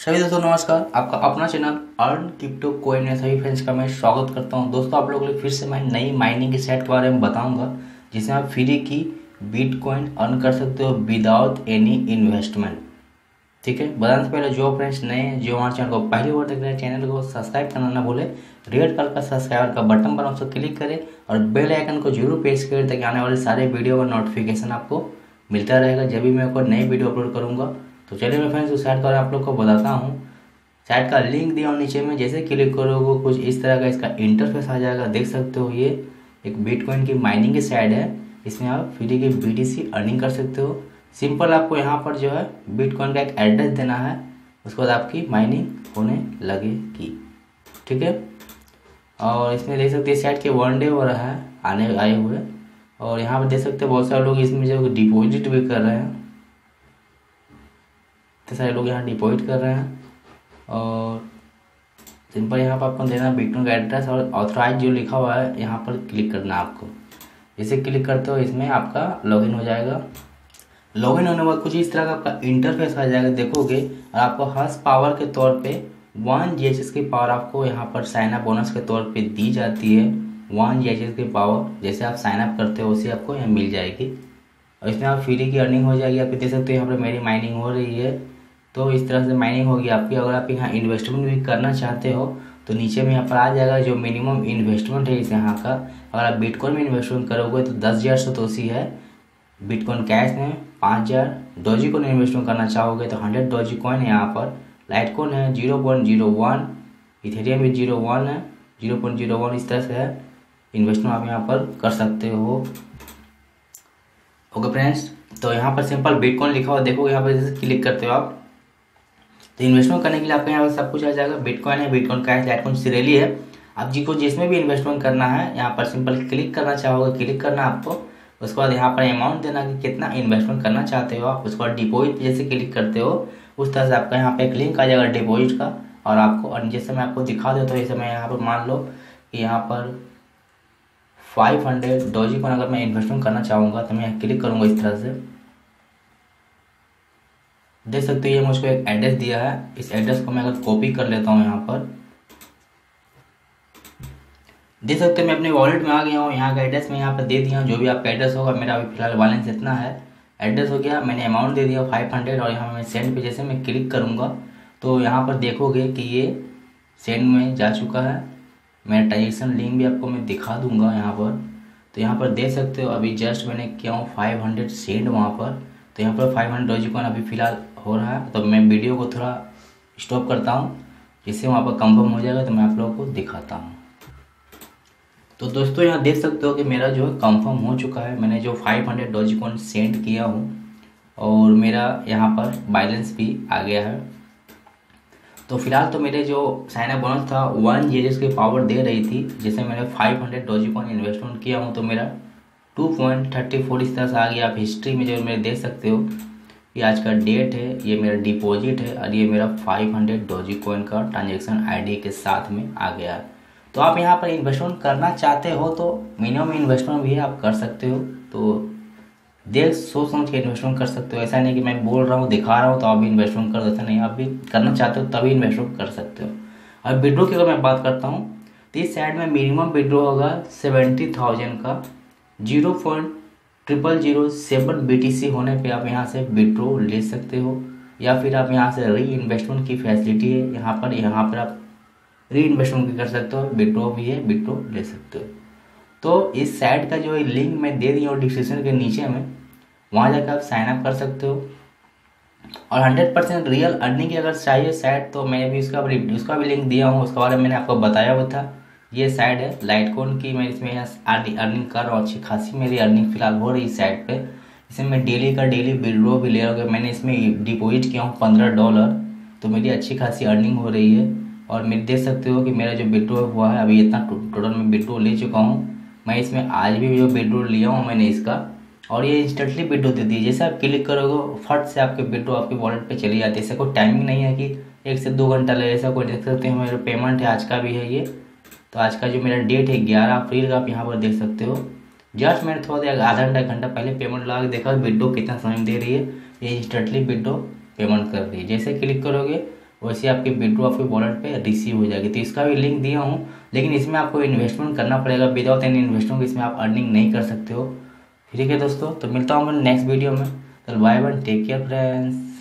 सभी दोस्तों नमस्कार। आपका अपना चैनल अर्न क्रिप्टो कोइन में सभी फ्रेंड्स का मैं स्वागत करता हूं। दोस्तों आप लोगों के लिए फिर से मैं नई माइनिंग की साइट के बारे में बताऊंगा जिसमें आप फ्री की बिटकॉइन अर्न कर सकते हो विदाउट एनी इन्वेस्टमेंट। ठीक है, बताने से पहले जो फ्रेंड्स नए हैं जो हमारे चैनल को पहली बार देख रहे हैं चैनल को सब्सक्राइब करना ना भूले। रेड कलर का सब्सक्राइबर का बटन बना उसको क्लिक करें और बेल आइकन को जरूर प्रेस करें ताकि आने वाले सारे वीडियो का नोटिफिकेशन आपको मिलता रहेगा जब भी मैं कोई नई वीडियो अपलोड करूँगा। तो चलिए मैं फ्रेंड्स उस साइट का आप लोग को बताता हूँ। साइट का लिंक दिया हूँ नीचे में, जैसे क्लिक करोगे कुछ इस तरह का इसका इंटरफेस आ जाएगा। देख सकते हो ये एक बिटकॉइन की माइनिंग की साइट है, इसमें आप फ्री की BTC अर्निंग कर सकते हो। सिंपल आपको यहाँ पर जो है बिटकॉइन का एक एड्रेस देना है, उसके बाद आपकी माइनिंग होने लगेगी। ठीक है, और इसमें देख सकते हैं साइट के 1 डे हो रहा है आने आए हुए, और यहाँ पर देख सकते हैं बहुत सारे लोग इसमें जो डिपॉजिट भी कर रहे हैं। तो सारे लोग यहाँ डिपॉजिट कर रहे हैं और सिंपल यहाँ पर आपको देना है बिटकॉइन का एड्रेस और ऑथराइज जो लिखा हुआ है यहाँ पर क्लिक करना है आपको। जैसे क्लिक करते हो इसमें आपका लॉगिन हो जाएगा। लॉगिन होने के बाद कुछ इस तरह का आपका इंटरफेस आ जाएगा देखोगे, और आपको हर्स पावर के तौर पे 1 GHz की पावर आपको यहाँ पर साइन अप बोनस के तौर पे दी जाती है। 1 GHz की पावर जैसे आप साइन अप करते हो उसी आपको यहाँ मिल जाएगी, और इसमें आप फ्री की अर्निंग हो जाएगी। आप देख सकते हो यहाँ पर मेरी माइनिंग हो रही है, तो इस तरह से माइनिंग होगी आपकी। अगर आप यहाँ इन्वेस्टमेंट भी करना चाहते हो तो नीचे में यहाँ पर आ जाएगा जो मिनिमम इन्वेस्टमेंट है इस यहाँ का। अगर आप बिटकॉइन में इन्वेस्टमेंट करोगे तो 10,000 सतोशी है, बिटकॉइन कैश में 5,000, डॉजी कॉइन इन्वेस्टमेंट करना चाहोगे तो 100 डॉजी कॉइन है यहाँ पर। लाइट कॉइन है 0.01, इथेरियम भी 0.1 है, 0.01 इस तरह से है। इन्वेस्टमेंट आप यहाँ पर कर सकते हो। ओके फ्रेंड्स, तो यहाँ पर सिंपल बिटकॉइन लिखा हुआ देखो, यहाँ पर जैसे क्लिक करते हो आप तो इन्वेस्टमेंट करने के लिए आपके यहाँ पर सब कुछ आ जाएगा। बिटकॉइन है, बिटकॉइन कैश, लाइटकॉइन, सिरेली है। आप जी को जिसमें भी इन्वेस्टमेंट करना है यहाँ पर सिंपल क्लिक करना चाहोगे, क्लिक करना आपको। उसके बाद यहाँ पर अमाउंट देना कि कितना इन्वेस्टमेंट करना चाहते हो आप। उसके बाद डिपॉजिट जैसे क्लिक करते हो उस तरह से आपका यहाँ पे एक लिंक आ जाएगा डिपॉजिट का, और आपको जैसे मैं आपको दिखा देता हूँ। जैसे मैं यहाँ पर मान लो कि यहाँ पर 500 डॉजी कॉइन अगर मैं इन्वेस्टमेंट करना चाहूँगा तो मैं यहाँ क्लिक करूँगा इस तरह से। देख सकते हो ये मुझको एक एड्रेस दिया है, इस एड्रेस को मैं अगर कॉपी कर लेता हूँ यहाँ पर देख सकते हो मैं अपने वॉलेट में आ गया हूँ। यहाँ का एड्रेस मैं यहाँ पर दे दिया हूँ, जो भी आपका एड्रेस होगा। मेरा अभी फिलहाल बैलेंस इतना है, एड्रेस हो गया, मैंने अमाउंट दे दिया 500, और यहाँ मैं सेंड पे जैसे मैं क्लिक करूँगा तो यहाँ पर देखोगे कि ये सेंड में जा चुका है। मैं ट्रांजेक्शन लिंक भी आपको मैं दिखा दूँगा यहाँ पर। तो यहाँ पर देख सकते हो अभी जस्ट मैंने किया हूँ 500 सेंड वहाँ पर। तो यहाँ पर 500 डॉजी कॉइन अभी फिलहाल हो रहा है। तो मैं वीडियो को थोड़ा स्टॉप करता हूँ, जिससे वहाँ पर कंफर्म हो जाएगा तो मैं आप लोगों को दिखाता हूँ। तो दोस्तों यहाँ देख सकते हो कि मेरा जो है कंफर्म हो चुका है। मैंने जो 500 डॉजी कॉइन सेंड किया हूँ और मेरा यहाँ पर बैलेंस भी आ गया है। तो फिलहाल तो मेरे जो साइन अप बोनस था 1 GHz की पावर दे रही थी। जैसे मैंने 500 डॉजी कॉइन इन्वेस्टमेंट किया हूँ तो मेरा 2.34 इस तरह से आ गया। आप हिस्ट्री में जो मेरे देख सकते हो ये आज का डेट है, ये मेरा डिपॉजिट है, और ये मेरा 500 डॉजी कॉइन का ट्रांजैक्शन आईडी के साथ में आ गया। तो आप यहाँ पर इन्वेस्टमेंट करना चाहते हो तो मिनिमम इन्वेस्टमेंट भी आप कर सकते हो। तो देख सोच समझ के इन्वेस्टमेंट कर सकते हो। ऐसा नहीं कि मैं बोल रहा हूँ दिखा रहा हूँ तो आप भी इन्वेस्टमेंट कर देते नहीं, आप भी करना चाहते हो तभी इन्वेस्टमेंट कर सकते हो। और विड्रो की अगर मैं बात करता हूँ तो इस साइड में मिनिमम विड्रो होगा 70,000 का। 0.0007 BTC होने पे आप यहाँ से विड्रो ले सकते हो, या फिर आप यहाँ से री इन्वेस्टमेंट की फैसिलिटी है यहाँ पर आप री इन्वेस्टमेंट भी कर सकते हो, विड्रो भी है, विड्रो ले सकते हो। तो इस साइट का जो लिंक मैं दे दिया हूँ डिस्क्रिप्शन के नीचे में, वहाँ जाकर आप साइन अप कर सकते हो। और 100% रियल अर्निंग की अगर चाहिए साइट तो मैं भी उसका भी लिंक दिया हूँ, उसके बारे में मैंने आपको बताया हुआ था। ये साइट है लाइटकॉइन की, मैं इसमें अर्निंग कर रहा हूँ, अच्छी खासी मेरी अर्निंग फिलहाल हो रही है इस साइट पे। इसमें मैं डेली विड्रो भी ले रहा हूँ। मैंने इसमें डिपॉजिट किया हूँ $15, तो मेरी अच्छी खासी अर्निंग हो रही है। और मैं देख सकते हो कि मेरा जो विड्रो हुआ है अभी इतना टोटल मैं विड्रो ले चुका हूँ। मैं इसमें आज भी जो विड्रो लिया हूँ मैंने इसका, और ये इंस्टेंटली विड्रो देती है। जैसे आप क्लिक करोगे फट से आपके विड्रो आपके वॉलेट पे चली जाती है। ऐसा कोई टाइमिंग नहीं है कि 1 से 2 घंटा लगे, ऐसा कोई। देख सकते हो मेरा पेमेंट है आज का भी है ये। तो आज का जो मेरा डेट है 11 अप्रैल का, आप यहाँ पर देख सकते हो। जस्ट मैंने थोड़ा देर आधा घंटा पहले पेमेंट लगा के देखा विड्रो कितना समय दे रही है। ये इंस्टेंटली विड्रो पेमेंट कर रही है। जैसे क्लिक करोगे वैसे आपके विड्रॉ आपके वॉलेट पे रिसीव हो जाएगी। तो इसका भी लिंक दिया हूँ, लेकिन इसमें आपको इन्वेस्टमेंट करना पड़ेगा। विदाउट एनी इन्वेस्टमेंट इसमें आप अर्निंग नहीं कर सकते हो। ठीक है दोस्तों, तो मिलता हूँ मैं नेक्स्ट वीडियो में। तो bye bye, take care friends.